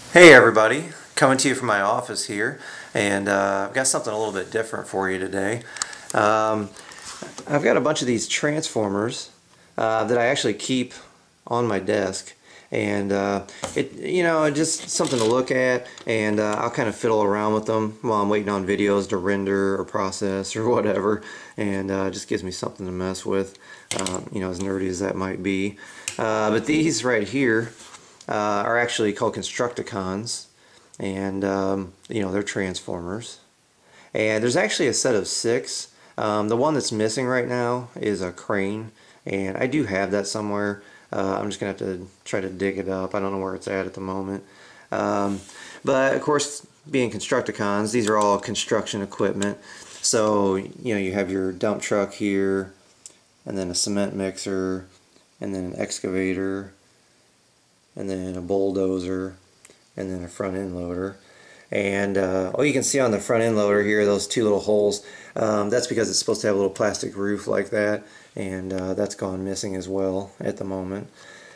Hey everybody, coming to you from my office here, and I've got something a little bit different for you today. I've got a bunch of these transformers that I actually keep on my desk, and just something to look at, and I'll kind of fiddle around with them while I'm waiting on videos to render or process or whatever, and it just gives me something to mess with, as nerdy as that might be. But these right here are actually called Constructicons, and they're transformers. And there's actually a set of 6. The one that's missing right now is a crane, and I do have that somewhere. I'm just gonna have to try to dig it up. I don't know where it's at the moment. But of course, being Constructicons, these are all construction equipment. So you have your dump truck here, and then a cement mixer, and then an excavator, and then a bulldozer, and then a front end loader. And you can see on the front end loader here, those 2 little holes, that's because it's supposed to have a little plastic roof like that, and that's gone missing as well at the moment.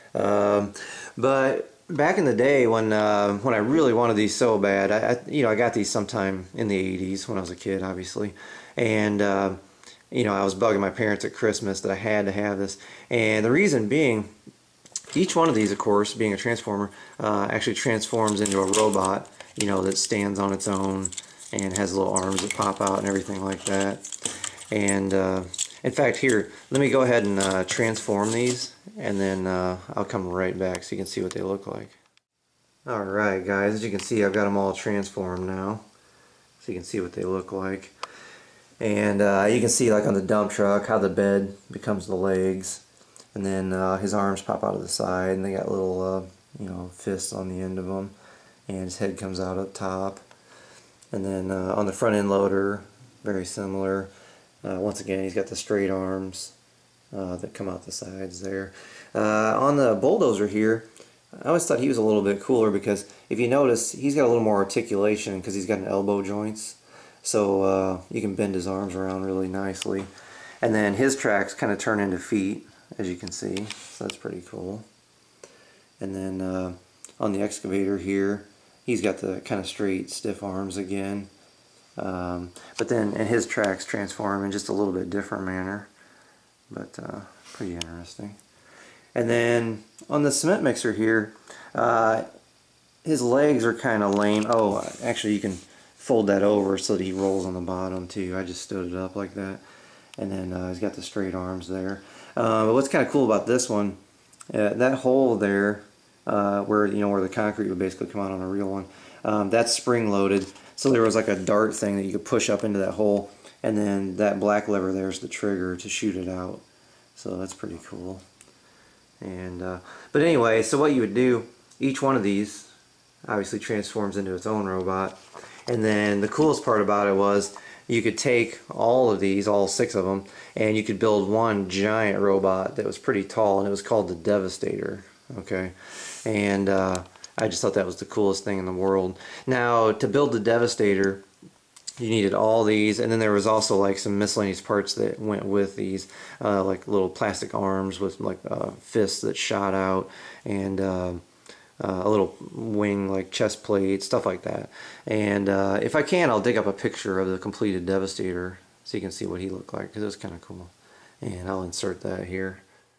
But back in the day when I really wanted these so bad, I got these sometime in the 80s when I was a kid, obviously, and I was bugging my parents at Christmas that I had to have this, and the reason being, each one of these, of course, being a transformer, actually transforms into a robot, that stands on its own and has little arms that pop out and everything like that. And in fact, here, let me go ahead and transform these, and then I'll come right back so you can see what they look like. Alright guys, as you can see, I've got them all transformed now, so you can see what they look like. And you can see, like on the dump truck, how the bed becomes the legs. And then his arms pop out of the side, and they got little, fists on the end of them, and his head comes out up top. And then on the front end loader, very similar. Once again, he's got the straight arms that come out the sides there. On the bulldozer here, I always thought he was a little bit cooler because if you notice, he's got a little more articulation because he's got an elbow joints, so you can bend his arms around really nicely. And then his tracks kind of turn into feet, as you can see, so that's pretty cool. And then on the excavator here, he's got the kind of straight, stiff arms again. But then and his tracks transform in just a little bit different manner, but pretty interesting. And then on the cement mixer here, his legs are kind of lame. Oh, actually you can fold that over so that he rolls on the bottom too. I just stood it up like that. And then he's got the straight arms there. But what's kind of cool about this one, that hole there, where the concrete would basically come out on a real one, that's spring loaded. So there was like a dart thing that you could push up into that hole, and then that black lever there is the trigger to shoot it out. So that's pretty cool. And but anyway, so what you would do, each one of these obviously transforms into its own robot. And then the coolest part about it was, you could take all of these, all 6 of them, and you could build one giant robot that was pretty tall, and it was called the Devastator. Okay, and I just thought that was the coolest thing in the world. Now, to build the Devastator, you needed all these, and then there was also like some miscellaneous parts that went with these, like little plastic arms with like fists that shot out, and a little wing like chest plate, stuff like that. And if I can, I'll dig up a picture of the completed Devastator so you can see what he looked like, because it was kind of cool. And I'll insert that here.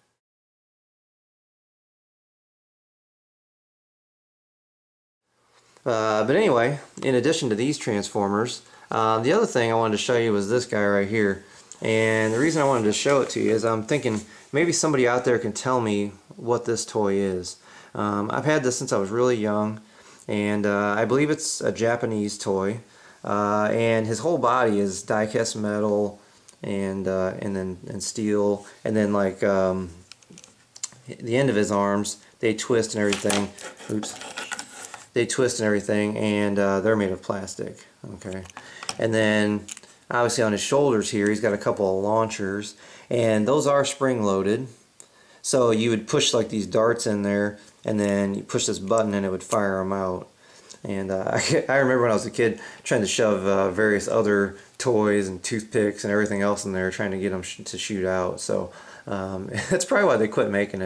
But anyway, in addition to these transformers, the other thing I wanted to show you was this guy right here. And the reason I wanted to show it to you is I'm thinking maybe somebody out there can tell me what this toy is. I've had this since I was really young, and I believe it's a Japanese toy, and his whole body is die-cast metal and steel, and then like the end of his arms, they twist and everything. Oops. They twist and everything, and they're made of plastic. Okay, and then obviously on his shoulders here, he's got a couple of launchers, and those are spring-loaded. So you would push like these darts in there, and then you push this button and it would fire them out. And I remember when I was a kid trying to shove various other toys and toothpicks and everything else in there, trying to get them to shoot out. So that's probably why they quit making it,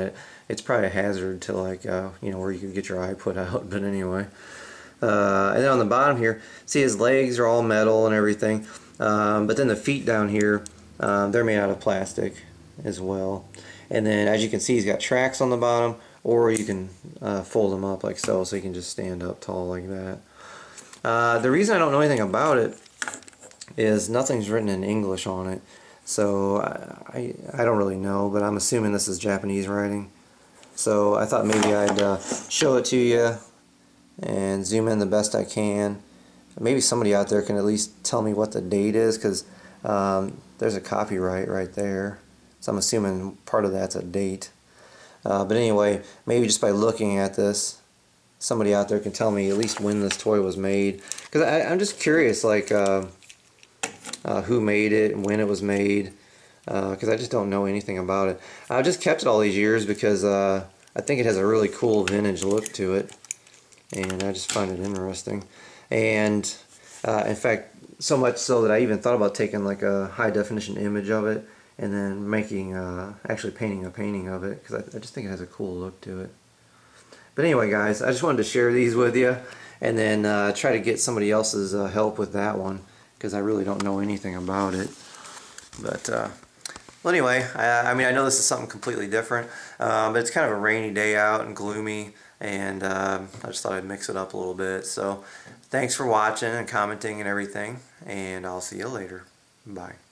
it's probably a hazard to like you know, where you could get your eye put out. But anyway, and then on the bottom here, see his legs are all metal and everything, but then the feet down here, they're made out of plastic as well. And then as you can see, he's got tracks on the bottom, or you can fold them up like so, so you can just stand up tall like that. The reason I don't know anything about it is nothing's written in English on it, so I don't really know, but I'm assuming this is Japanese writing. So I thought maybe I'd show it to you and zoom in the best I can. Maybe somebody out there can at least tell me what the date is, because there's a copyright right there, so I'm assuming part of that's a date. But anyway, maybe just by looking at this, somebody out there can tell me at least when this toy was made, because I'm just curious, like who made it and when it was made, because I just don't know anything about it. I've just kept it all these years because I think it has a really cool vintage look to it, and I just find it interesting. And in fact, so much so that I even thought about taking like a high definition image of it and then making actually painting a painting of it, because I just think it has a cool look to it. But anyway, guys, I just wanted to share these with you, and then try to get somebody else's help with that one, because I really don't know anything about it. But well, anyway, I mean, I know this is something completely different, but it's kind of a rainy day out and gloomy, and I just thought I'd mix it up a little bit. So thanks for watching and commenting and everything, and I'll see you later. Bye.